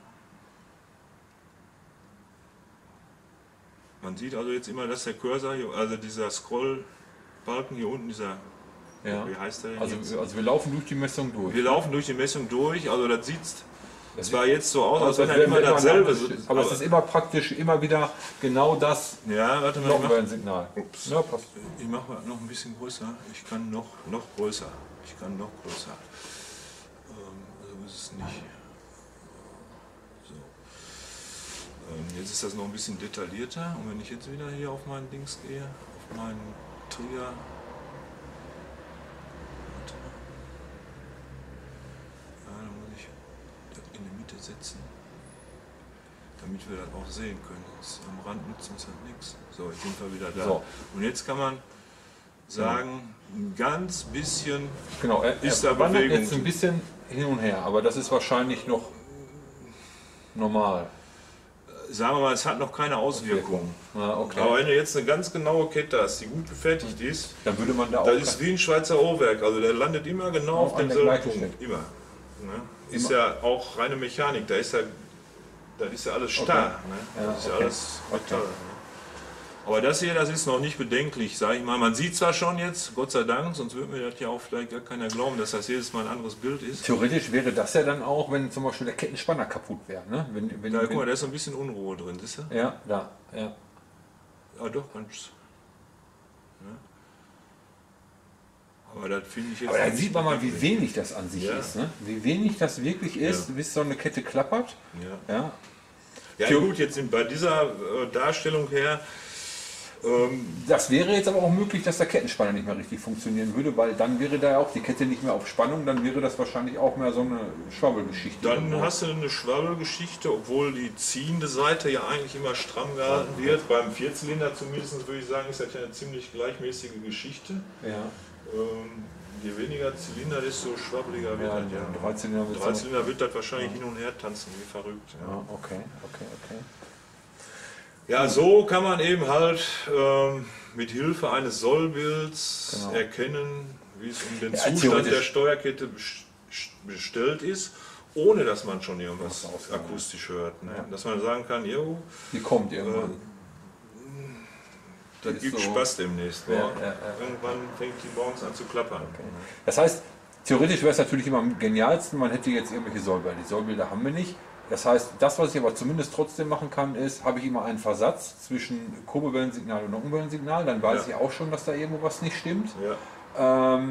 S2: Man sieht also jetzt immer, dass der Cursor, hier, also dieser Scrollbalken hier unten, dieser,
S3: Ja.
S2: wie heißt der denn
S3: Also,
S2: jetzt?
S3: also wir laufen durch die Messung durch.
S2: Wir laufen durch die Messung durch, also das sieht
S3: Das
S2: zwar jetzt so aus, als wenn er
S3: wäre
S2: immer dasselbe
S3: ist. Aber es ist immer praktisch, immer wieder genau das
S2: Ja, warte mal,
S3: Nockenwellensignal.
S2: Ups.
S3: Ja, passt.
S2: ich mache mal noch ein bisschen größer. Ich kann noch größer. Ich kann noch größer. Also ist es nicht. So. Jetzt ist das noch ein bisschen detaillierter. Und wenn ich jetzt wieder hier auf meinen Dings gehe, auf meinen Trigger. Warte mal. Ja, dann muss ich das in die Mitte setzen, damit wir das auch sehen können. Jetzt am Rand nützt uns das nichts. So, jetzt sind wir wieder da.
S3: So.
S2: Und jetzt kann man sagen, ein ganz bisschen
S3: Genau,
S2: ist da
S3: wandert
S2: Bewegung.
S3: jetzt ein bisschen hin und her, aber das ist wahrscheinlich noch normal.
S2: Sagen wir mal, es hat noch keine Auswirkungen.
S3: Ja, okay.
S2: Aber wenn du jetzt eine ganz genaue Kette hast, die gut gefertigt ist,
S3: Dann würde man da auch.
S2: das ist wie ein Schweizer Uhrwerk. Also der landet immer genau auf
S3: an der
S2: demselben
S3: gleichen
S2: Punkt.
S3: Stelle.
S2: Immer. Ne? Ist
S3: Immer.
S2: ja auch reine Mechanik. Da ist ja alles starr. Ne?
S3: Ja,
S2: Das ist ja
S3: okay.
S2: alles Metall. Ne? Aber das hier, das ist noch nicht bedenklich, sage ich mal. Man sieht zwar schon jetzt, Gott sei Dank, sonst würde mir das ja auch vielleicht gar keiner glauben, dass das jedes Mal ein anderes Bild ist.
S3: Theoretisch wäre das ja dann auch, wenn zum Beispiel der Kettenspanner kaputt wäre. Ne?
S2: Da, guck mal, da ist so ein bisschen Unruhe drin, siehst du?
S3: ja, da. Ja.
S2: Ja, doch, ganz. Ja. Aber das finde ich jetzt.
S3: Aber da
S2: nicht
S3: sieht man mal, wie
S2: bedenklich.
S3: wenig das an sich
S2: Ja.
S3: ist. Ne? Wie wenig das wirklich ist,
S2: Ja.
S3: bis so eine Kette klappert.
S2: Ja.
S3: Ja.
S2: Ja, gut, jetzt bei dieser Darstellung her.
S3: Das wäre jetzt aber auch möglich, dass der Kettenspanner nicht mehr richtig funktionieren würde, weil dann wäre da ja auch die Kette nicht mehr auf Spannung, dann wäre das wahrscheinlich auch mehr so eine Schwabbelgeschichte.
S2: Dann hast du eine Schwabbelgeschichte, obwohl die ziehende Seite ja eigentlich immer stramm gehalten wird. Beim Vierzylinder zumindest würde ich sagen, ist das ja eine ziemlich gleichmäßige Geschichte.
S3: Ja.
S2: Je weniger Zylinder, desto schwabbeliger wird
S3: Ja,
S2: das ja.
S3: 13 Jahre wird
S2: 13 wird das wahrscheinlich hin und her tanzen, wie verrückt. Ja.
S3: Ja, okay.
S2: Ja, so kann man eben halt mit Hilfe eines Sollbilds
S3: Genau.
S2: erkennen, wie es um den
S3: Ja,
S2: Zustand
S3: theoretisch.
S2: der Steuerkette bestellt ist, ohne dass man schon irgendwas
S3: Das ist auch so,
S2: akustisch hört. Ne?
S3: Ja.
S2: Dass man sagen kann, jo,
S3: Die kommt irgendwann.
S2: das
S3: ist
S2: gibt
S3: so.
S2: Spaß demnächst.
S3: Ja,
S2: ne?
S3: ja.
S2: Irgendwann fängt die morgens an zu klappern.
S3: Das heißt, theoretisch wäre es natürlich immer am genialsten, man hätte jetzt irgendwelche Sollbilder. Die Sollbilder haben wir nicht. Das heißt, das, was ich aber zumindest trotzdem machen kann, ist, habe ich immer einen Versatz zwischen Kurbelwellensignal und Nockenwellensignal, dann weiß
S2: Ja.
S3: ich auch schon, dass da irgendwo was nicht stimmt.
S2: Ja.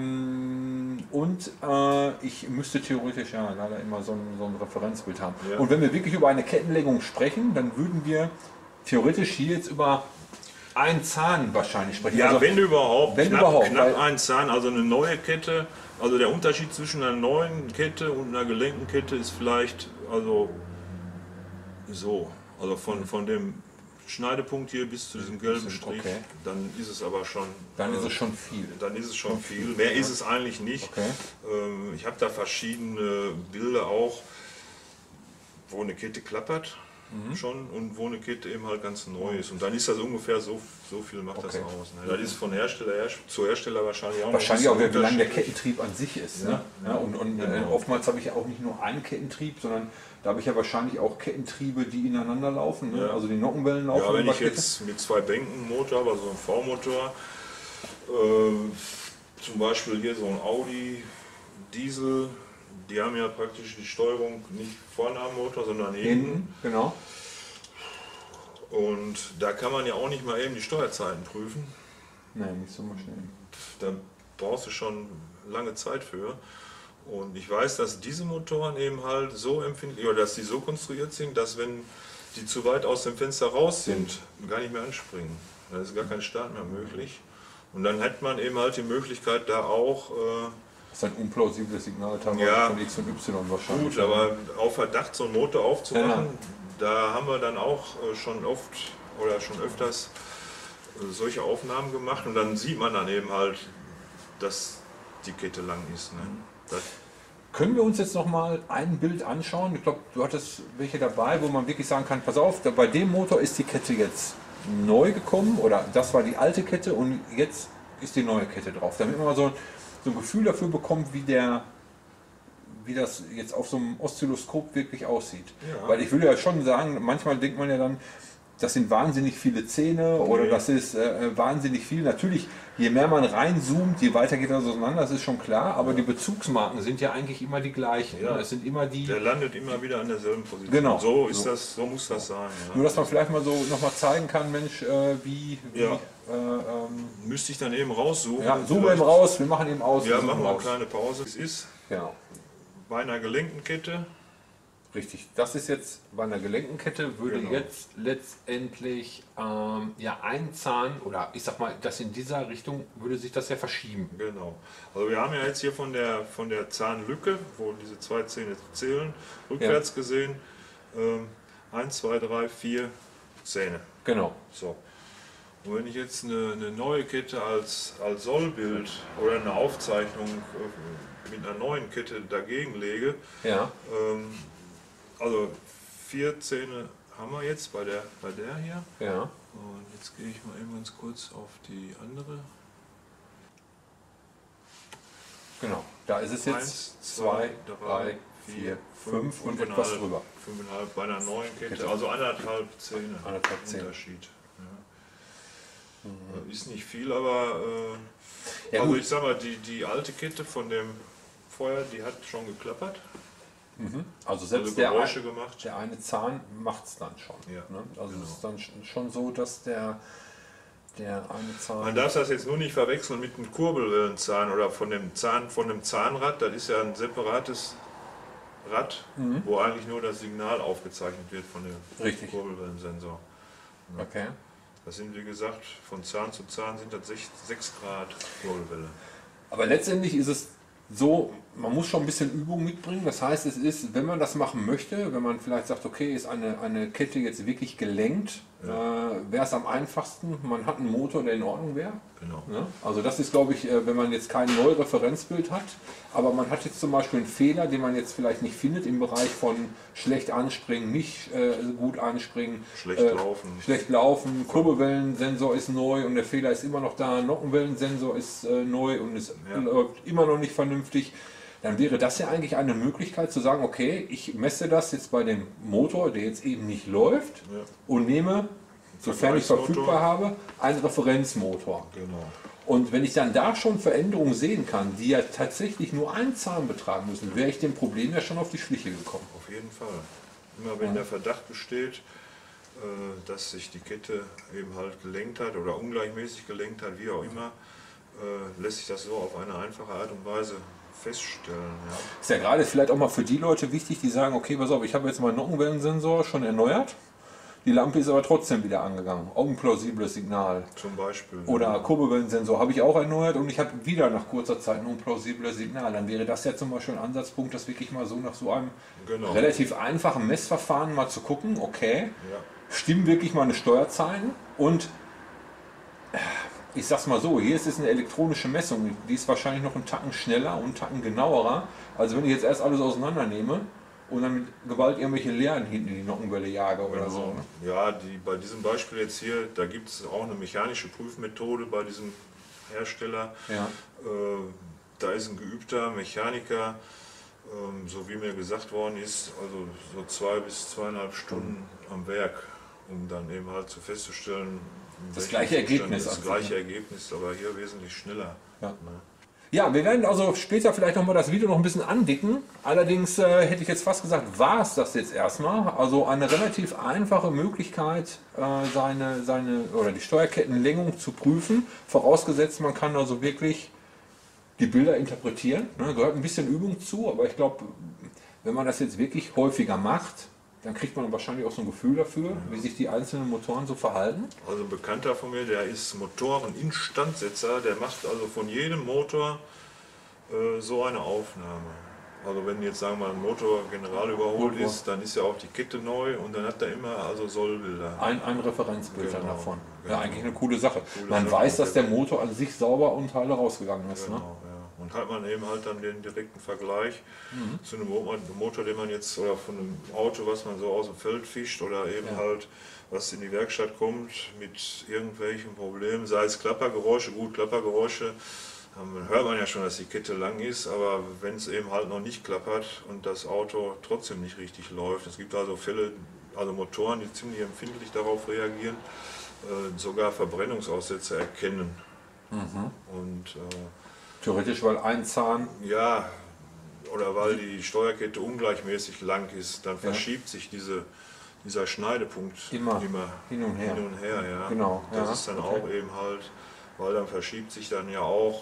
S3: Ich müsste theoretisch ja leider immer so ein Referenzbild haben.
S2: Ja.
S3: Und wenn wir wirklich über eine Kettenlegung sprechen, dann würden wir theoretisch hier jetzt über einen Zahn wahrscheinlich sprechen.
S2: Ja,
S3: Also,
S2: wenn überhaupt,
S3: wenn
S2: knapp,
S3: überhaupt,
S2: knapp
S3: weil-
S2: ein Zahn, also eine neue Kette, also der Unterschied zwischen einer neuen Kette und einer gelenkten Kette ist vielleicht, also so, also von dem Schneidepunkt hier bis zu diesem gelben Strich,
S3: okay.
S2: dann ist es aber schon,
S3: dann ist es schon viel.
S2: dann ist es schon viel, mehr ist es eigentlich nicht.
S3: Okay.
S2: Ich habe da verschiedene Bilder auch, wo eine Kette klappert. Schon und wo eine Kette eben halt ganz neu ist. Und dann ist das ungefähr so viel macht das
S3: Okay.
S2: aus. Ne? Das ist von Hersteller zu Hersteller wahrscheinlich auch
S3: Wahrscheinlich
S2: noch
S3: auch,
S2: ein
S3: wie lange der
S2: bisschen
S3: Kettentrieb an sich ist. Ne?
S2: Ja,
S3: Ja, und
S2: genau.
S3: oftmals habe ich ja auch nicht nur einen Kettentrieb, sondern da habe ich ja wahrscheinlich auch Kettentriebe, die ineinander laufen. Ne?
S2: Ja.
S3: Also die Nockenwellen laufen
S2: Ja, wenn
S3: über
S2: ich
S3: Kette.
S2: jetzt mit 2 Bänken Motor, also so ein V-Motor, zum Beispiel hier so ein Audi Diesel, die haben ja praktisch die Steuerung nicht vorne am Motor, sondern hinten.
S3: Hinten, genau.
S2: Und da kann man ja auch nicht mal eben die Steuerzeiten prüfen.
S3: Nein, nicht so mal schnell.
S2: Da brauchst du schon lange Zeit für. Und ich weiß, dass diese Motoren eben halt so empfindlich, oder dass die so konstruiert sind, dass wenn die zu weit aus dem Fenster raus sind, gar nicht mehr anspringen. Da ist gar kein Start mehr möglich. Und dann hat man eben halt die Möglichkeit, da auch,
S3: Das ist ein unplausibles Signal teilweise
S2: Ja.
S3: von X und Y wahrscheinlich.
S2: gut, aber auf Verdacht so einen Motor aufzumachen,
S3: Ja.
S2: da haben wir dann auch schon oft oder schon öfters solche Aufnahmen gemacht und dann sieht man dann eben halt, dass die Kette lang ist. Ne? Das,
S3: Können wir uns jetzt noch mal ein Bild anschauen? Ich glaube, du hattest welche dabei, wo man wirklich sagen kann, pass auf, bei dem Motor ist die Kette jetzt neu gekommen oder das war die alte Kette und jetzt ist die neue Kette drauf. Damit man mal so so ein Gefühl dafür bekommt, wie das jetzt auf so einem Oszilloskop wirklich aussieht.
S2: Ja.
S3: Weil ich würde ja schon sagen, manchmal denkt man ja dann, das sind wahnsinnig viele Zähne oder das ist wahnsinnig viel. Natürlich, je mehr man reinzoomt, je weiter geht das auseinander, das ist schon klar, aber die Bezugsmarken sind ja eigentlich immer die gleichen.
S2: Ja.
S3: Es sind immer die.
S2: Der landet immer wieder an derselben Position.
S3: Genau.
S2: So ist das, so muss das sein. Ja.
S3: Nur, dass man vielleicht mal so nochmal zeigen kann, Mensch,
S2: Ja. Müsste ich dann eben rauszoomen.
S3: ja, zoomen eben raus, wir machen eben aus.
S2: Ja,
S3: wir
S2: machen
S3: zoomen
S2: wir eine
S3: raus.
S2: kleine Pause. Es ist
S3: Genau.
S2: bei einer gelenkten Kette.
S3: Richtig, das ist jetzt bei einer Gelenkenkette, würde
S2: Genau.
S3: jetzt letztendlich ja ein Zahn, oder ich sag mal, das in dieser Richtung würde sich das ja verschieben.
S2: Genau. Also wir haben ja jetzt hier von der Zahnlücke, wo diese 2 Zähne zählen, rückwärts gesehen, 1, 2, 3, 4 Zähne.
S3: Genau.
S2: So. Und wenn ich jetzt eine neue Kette als Sollbild oder eine Aufzeichnung mit einer neuen Kette dagegen lege,
S3: Ja,
S2: also 4 Zähne haben wir jetzt bei der hier.
S3: ja,
S2: Und jetzt gehe ich mal eben ganz kurz auf die andere.
S3: genau. Da ist es jetzt
S2: 1,
S3: 2, 3, 4, 5 und etwas drüber.
S2: 5,5 bei einer neuen Kette,
S3: Kette.
S2: also 1,5 Zähne.
S3: 1,5 Zähne.
S2: Unterschied. Ja. Ist nicht viel, aber
S3: Ja,
S2: also
S3: gut.
S2: ich sag mal, die alte Kette von dem vorher, die hat schon geklappert,
S3: Also
S2: also
S3: selbst
S2: Geräusche gemacht.
S3: der eine Zahn macht es dann schon.
S2: Ja,
S3: Ne? Also
S2: genau.
S3: es ist dann schon so, dass der eine Zahn.
S2: Man darf das jetzt nur nicht verwechseln mit einem Kurbelwellenzahn oder von dem Zahnrad. Das ist ja ein separates Rad, wo eigentlich nur das Signal aufgezeichnet wird von dem
S3: Richtig.
S2: Kurbelwellensensor.
S3: Okay.
S2: Das sind, wie gesagt, von Zahn zu Zahn sind das 6 Grad Kurbelwelle.
S3: Aber letztendlich ist es so, man muss schon ein bisschen Übung mitbringen. Das heißt, es ist, wenn man das machen möchte, wenn man vielleicht sagt, okay, ist eine Kette jetzt wirklich gelenkt, wäre es am einfachsten, man hat einen Motor, der in Ordnung wäre.
S2: Genau.
S3: Ne? Also das ist, glaube ich, wenn man jetzt kein neues Referenzbild hat, aber man hat jetzt zum Beispiel einen Fehler, den man jetzt vielleicht nicht findet im Bereich von schlecht anspringen, nicht gut anspringen, schlecht laufen, Kurbelwellensensor ist neu und der Fehler ist immer noch da, Nockenwellensensor ist neu und es läuft immer noch nicht vernünftig. Dann wäre das ja eigentlich eine Möglichkeit zu sagen, okay, ich messe das jetzt bei dem Motor, der jetzt eben nicht läuft, und nehme, sofern ich verfügbar habe, einen Referenzmotor.
S2: Genau.
S3: Und wenn ich dann da schon Veränderungen sehen kann, die ja tatsächlich nur einen Zahn betragen müssen, wäre ich dem Problem ja schon auf die Schliche gekommen.
S2: Auf jeden Fall. Immer wenn der Verdacht besteht, dass sich die Kette eben halt gelenkt hat oder ungleichmäßig gelenkt hat, wie auch immer, lässt sich das so auf eine einfache Art und Weise feststellen. Ja.
S3: Ist ja gerade vielleicht auch mal für die Leute wichtig, die sagen, okay, pass auf, ich habe jetzt meinen Nockenwellensensor schon erneuert, die Lampe ist aber trotzdem wieder angegangen. Auch ein plausibles Signal.
S2: Zum Beispiel.
S3: Oder Kurbelwellensensor habe ich auch erneuert und ich habe wieder nach kurzer Zeit ein unplausibles Signal. Dann wäre das ja zum Beispiel ein Ansatzpunkt, das wirklich mal so nach so einem relativ einfachen Messverfahren mal zu gucken, okay, stimmen wirklich meine Steuerzeilen und ich sag's mal so, hier ist es eine elektronische Messung, die ist wahrscheinlich noch einen Tacken schneller und einen Tacken genauerer, als wenn ich jetzt erst alles auseinander nehme und dann mit Gewalt irgendwelche Leeren hinten in die Nockenwelle jage oder so. Ne?
S2: Ja, bei diesem Beispiel jetzt hier, da gibt es auch eine mechanische Prüfmethode bei diesem Hersteller.
S3: Ja.
S2: Da ist ein geübter Mechaniker, so wie mir gesagt worden ist, also so 2 bis 2,5 Stunden am Werk, um dann eben halt zu festzustellen,
S3: das gleiche Ergebnis.
S2: Das gleiche Ergebnis, aber hier wesentlich schneller.
S3: Ja. Ja, wir werden also später vielleicht nochmal das Video noch ein bisschen andicken. Allerdings hätte ich jetzt fast gesagt, war es das jetzt erstmal. Also eine relativ einfache Möglichkeit, die Steuerkettenlängung zu prüfen. Vorausgesetzt, man kann also wirklich die Bilder interpretieren. Ne, gehört ein bisschen Übung zu, aber ich glaube, wenn man das jetzt wirklich häufiger macht, dann kriegt man wahrscheinlich auch so ein Gefühl dafür, wie sich die einzelnen Motoren so verhalten.
S2: Also ein Bekannter von mir, der ist Motoreninstandsetzer, der macht also von jedem Motor so eine Aufnahme. Also wenn jetzt sagen wir mal ein Motor general überholt ist, dann ist ja auch die Kette neu und dann hat er immer also Sollbilder.
S3: Ein Referenzbild dann davon.
S2: Genau.
S3: Ja, eigentlich eine coole Sache. Man weiß, dass der Motor an sich sauber und heile rausgegangen ist.
S2: Genau,
S3: Ne?
S2: ja. Und hat man eben halt dann den direkten Vergleich zu einem Motor, den man jetzt, oder von einem Auto, was man so aus dem Feld fischt, oder eben halt, was in die Werkstatt kommt mit irgendwelchen Problemen, sei es Klappergeräusche. Gut, Klappergeräusche hört man ja schon, dass die Kette lang ist, aber wenn es eben halt noch nicht klappert und das Auto trotzdem nicht richtig läuft. Es gibt also Fälle, also Motoren, die ziemlich empfindlich darauf reagieren, sogar Verbrennungsaussätze erkennen. Und
S3: Theoretisch, weil ein Zahn.
S2: ja, oder weil die Steuerkette ungleichmäßig lang ist, dann verschiebt sich dieser Schneidepunkt
S3: Immer hin und her.
S2: Ja.
S3: Genau,
S2: Das
S3: ja,
S2: ist dann
S3: okay.
S2: auch eben halt, weil dann verschiebt sich dann ja auch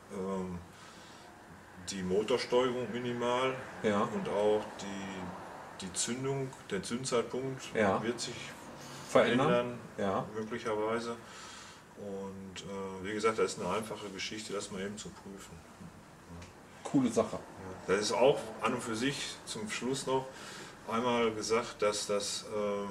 S2: die Motorsteuerung minimal
S3: Ja.
S2: und auch die Zündung, der Zündzeitpunkt
S3: Ja.
S2: wird sich
S3: Verändern. Ja.
S2: möglicherweise. Und wie gesagt, das ist eine einfache Geschichte, das mal eben zu prüfen.
S3: Coole Sache.
S2: Das ist auch an und für sich zum Schluss noch einmal gesagt, dass das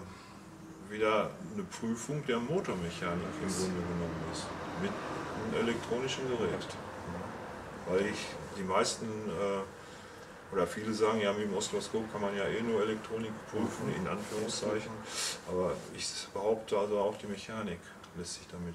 S2: wieder eine Prüfung der Motormechanik im Grunde genommen ist. Mit einem elektronischen Gerät. Weil die meisten oder viele sagen, ja, mit dem Oszilloskop kann man ja eh nur Elektronik prüfen, in Anführungszeichen. Aber ich behaupte also auch die Mechanik lässt sich damit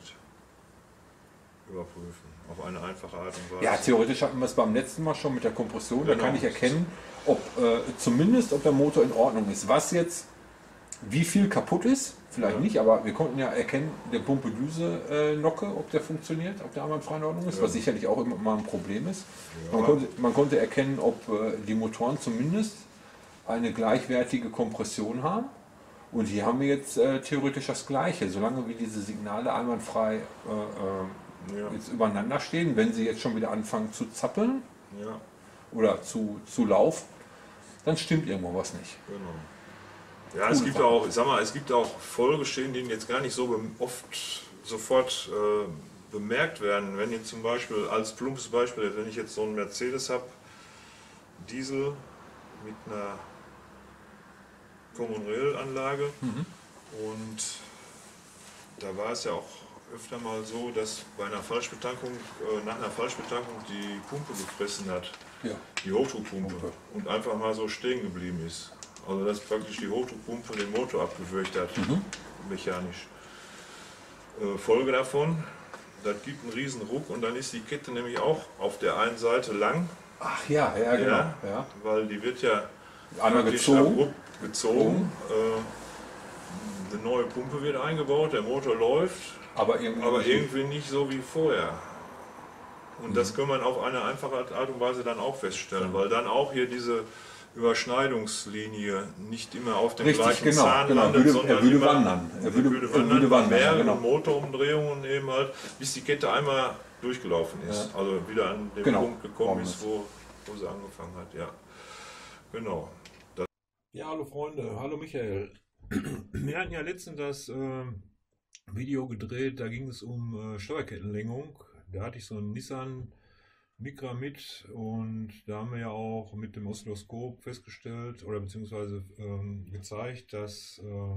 S2: überprüfen. Auf eine einfache Art und Weise.
S3: Ja, theoretisch hatten wir es beim letzten Mal schon mit der Kompression. Da
S2: Genau.
S3: kann ich erkennen, ob zumindest ob der Motor in Ordnung ist. Was jetzt, wie viel kaputt ist, vielleicht nicht, aber wir konnten ja erkennen, der Pumpe-Düse-Nocke, ob der funktioniert, ob der einwandfrei in Ordnung ist, was sicherlich auch immer mal ein Problem ist.
S2: Ja.
S3: Man konnte erkennen, ob die Motoren zumindest eine gleichwertige Kompression haben. Und hier haben wir jetzt theoretisch das Gleiche, solange wie diese Signale einwandfrei jetzt übereinander stehen, wenn sie jetzt schon wieder anfangen zu zappeln
S2: Ja,
S3: oder zu laufen, dann stimmt irgendwo was nicht.
S2: genau. Ja, es gibt auch, ich sag mal, es gibt auch Folgeschäden, die jetzt gar nicht so oft sofort bemerkt werden. Wenn jetzt zum Beispiel, als plumpes Beispiel, wenn ich jetzt so einen Mercedes habe, Diesel mit einer Common Rail Anlage und da war es ja auch öfter mal so, dass bei einer Falschbetankung, nach einer Falschbetankung die Pumpe gefressen hat,
S3: Ja.
S2: die Hochdruckpumpe, und einfach mal so stehen geblieben ist. Also dass praktisch die Hochdruckpumpe den Motor abgewürgt hat, mechanisch. Folge davon, das gibt einen riesen Ruck und dann ist die Kette nämlich auch auf der einen Seite lang,
S3: Ach ja, ja, genau. Ja.
S2: weil die wird ja
S3: Einmal
S2: praktisch
S3: gezogen.
S2: abrupt gezogen. Eine neue Pumpe wird eingebaut, der Motor läuft,
S3: Aber
S2: irgendwie nicht so wie vorher. Und das kann man auf eine einfache Art und Weise dann auch feststellen, weil dann auch hier diese Überschneidungslinie nicht immer auf dem
S3: Richtig,
S2: gleichen
S3: genau,
S2: Zahn
S3: genau.
S2: landet,
S3: Er
S2: sondern
S3: würde
S2: immer,
S3: wandern. Er würde wandern,
S2: bei mehreren
S3: genau.
S2: Motorumdrehungen eben halt, bis die Kette einmal durchgelaufen ist. Also wieder an den
S3: Genau.
S2: Punkt gekommen
S3: Warum
S2: ist, wo sie angefangen hat. Ja, genau. Ja, hallo Freunde, hallo Michael. Wir hatten ja letztens das Video gedreht, da ging es um Steuerkettenlenkung. Da hatte ich so einen Nissan Micra mit und da haben wir ja auch mit dem Oszilloskop festgestellt oder beziehungsweise gezeigt, dass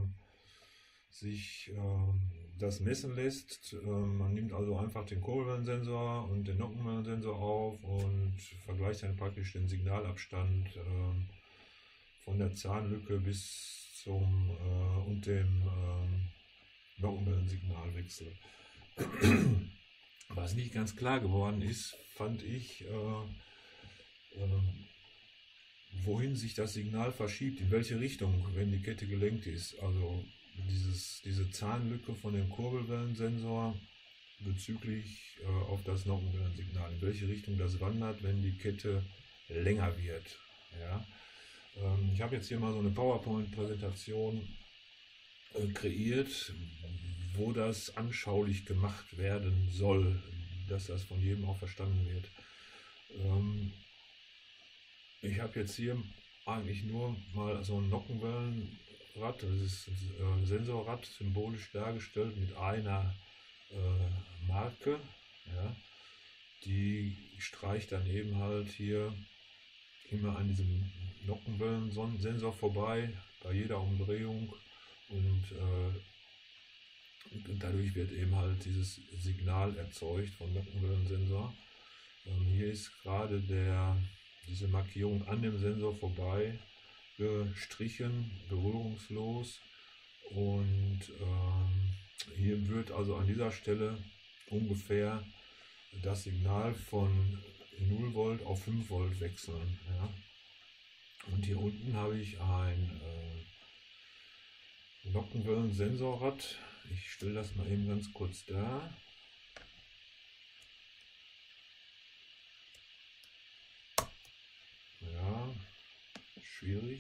S2: sich das messen lässt. Man nimmt also einfach den Kurbelwellensensor und den Nockenwellensensor auf und vergleicht dann praktisch den Signalabstand von der Zahnlücke bis zum und dem Nockenwellensignalwechsel. Was nicht ganz klar geworden ist, fand ich, wohin sich das Signal verschiebt, in welche Richtung, wenn die Kette gelenkt ist. Also diese Zahnlücke von dem Kurbelwellensensor bezüglich auf das Nockenwellensignal, in welche Richtung das wandert, wenn die Kette länger wird. Ja? Ich habe jetzt hier mal so eine PowerPoint-Präsentation kreiert, wo das anschaulich gemacht werden soll, dass das von jedem auch verstanden wird. Ich habe jetzt hier eigentlich nur mal so ein Nockenwellenrad, das ist ein Sensorrad, symbolisch dargestellt mit einer Marke. Ja, die streicht dann eben halt hier immer an diesem Nockenwellensensor vorbei, bei jeder Umdrehung. Und dadurch wird eben halt dieses Signal erzeugt vom Nockenwellensensor. Hier ist gerade diese Markierung an dem Sensor vorbei gestrichen, berührungslos. Und hier wird also an dieser Stelle ungefähr das Signal von 0 Volt auf 5 Volt wechseln. Ja. Und hier unten habe ich ein Nockenwellensensorrad. Ich stelle das mal eben ganz kurz dar. Ja, schwierig.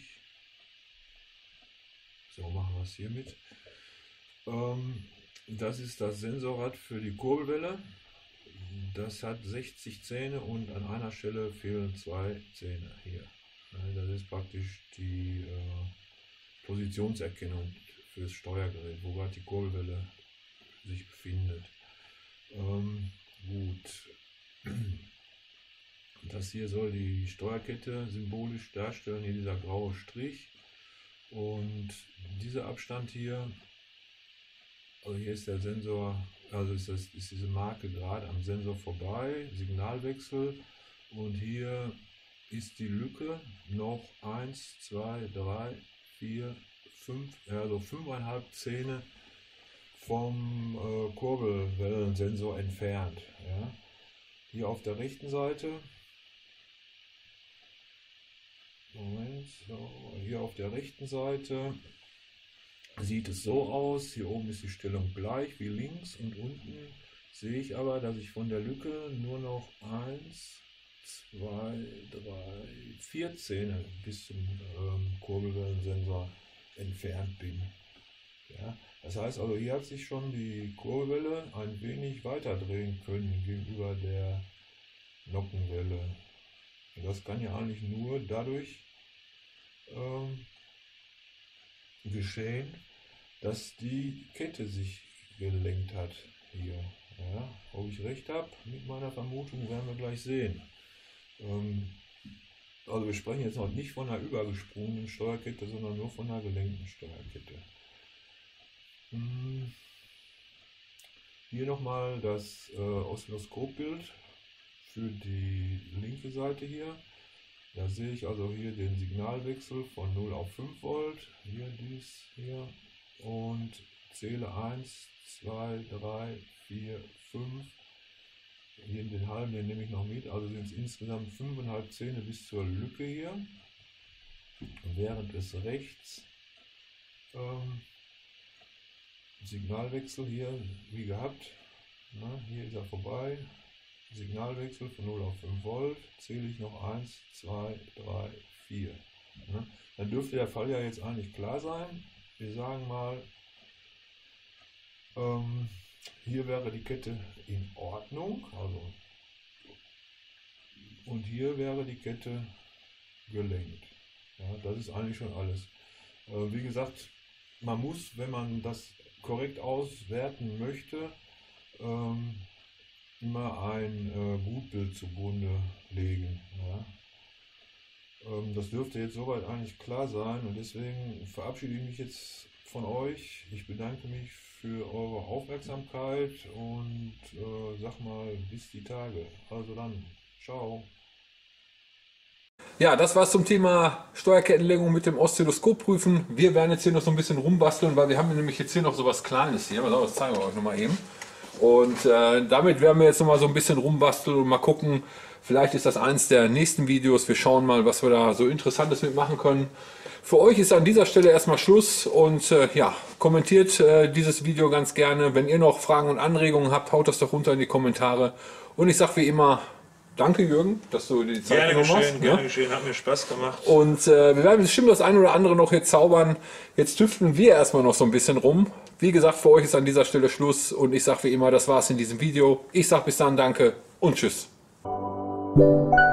S2: So, machen wir es hiermit. Das ist das Sensorrad für die Kurbelwelle. Das hat 60 Zähne und an einer Stelle fehlen 2 Zähne hier. Das ist praktisch die Positionserkennung für das Steuergerät, wo gerade die Kurbelwelle sich befindet. Gut. Das hier soll die Steuerkette symbolisch darstellen, hier dieser graue Strich. Und dieser Abstand hier, also hier ist der Sensor, also ist diese Marke gerade am Sensor vorbei, Signalwechsel, und hier ist die Lücke noch 1, 2, 3, 4, 5, also 5,5 Zähne vom Kurbelwellensensor entfernt. Ja. Hier auf der rechten Seite, Moment, so, hier auf der rechten Seite sieht es so aus, hier oben ist die Stellung gleich wie links und unten sehe ich aber, dass ich von der Lücke nur noch 1, 2, 3, 4 Zähne bis zum Kurbelwellensensor entfernt bin. Ja, das heißt also, hier hat sich schon die Kurbelwelle ein wenig weiter drehen können gegenüber der Nockenwelle. Und das kann ja eigentlich nur dadurch geschehen, dass die Kette sich gelenkt hat hier. Ja, ob ich recht habe mit meiner Vermutung, werden wir gleich sehen. Also wir sprechen jetzt noch nicht von einer übergesprungenen Steuerkette, sondern nur von einer gelenkten Steuerkette. Hier nochmal das Oszilloskopbild für die linke Seite hier. Da sehe ich also hier den Signalwechsel von 0 auf 5 Volt, hier dies hier, und zähle 1, 2, 3, 4, 5. Hier den halben, den nehme ich noch mit, also sind es insgesamt 5,5 Zähne bis zur Lücke hier. Während es rechts Signalwechsel hier wie gehabt, na, hier ist er vorbei, Signalwechsel von 0 auf 5 Volt, zähle ich noch 1, 2, 3, 4. Na, dann dürfte der Fall ja jetzt eigentlich klar sein. Wir sagen mal, hier wäre die Kette in Ordnung, also, und hier wäre die Kette gelenkt. Ja, das ist eigentlich schon alles. Wie gesagt, man muss, wenn man das korrekt auswerten möchte, immer ein Gutbild zugrunde legen. Ja. Das dürfte jetzt soweit eigentlich klar sein, und deswegen verabschiede ich mich jetzt von euch. Ich bedanke mich für eure Aufmerksamkeit und sag mal, bis die Tage. Also dann, ciao.
S3: Ja, das war's zum Thema Steuerkettenlenkung mit dem Oszilloskop prüfen. Wir werden jetzt hier noch so ein bisschen rumbasteln, weil wir haben nämlich jetzt hier noch so was Kleines hier. Das zeigen wir euch nochmal eben. Und damit werden wir jetzt nochmal so ein bisschen rumbasteln und mal gucken. Vielleicht ist das eins der nächsten Videos. Wir schauen mal, was wir da so Interessantes mitmachen können. Für euch ist an dieser Stelle erstmal Schluss, und ja, kommentiert dieses Video ganz gerne. Wenn ihr noch Fragen und Anregungen habt, haut das doch runter in die Kommentare. Und ich sage wie immer, danke Jürgen, dass du die Zeit genommen hast.
S2: Gerne geschehen, hat mir Spaß gemacht.
S3: Und wir werden bestimmt das eine oder andere noch jetzt zaubern. Jetzt tüfteln wir erstmal noch so ein bisschen rum. Wie gesagt, für euch ist an dieser Stelle Schluss, und ich sage wie immer, das war's in diesem Video. Ich sage bis dann, danke und tschüss.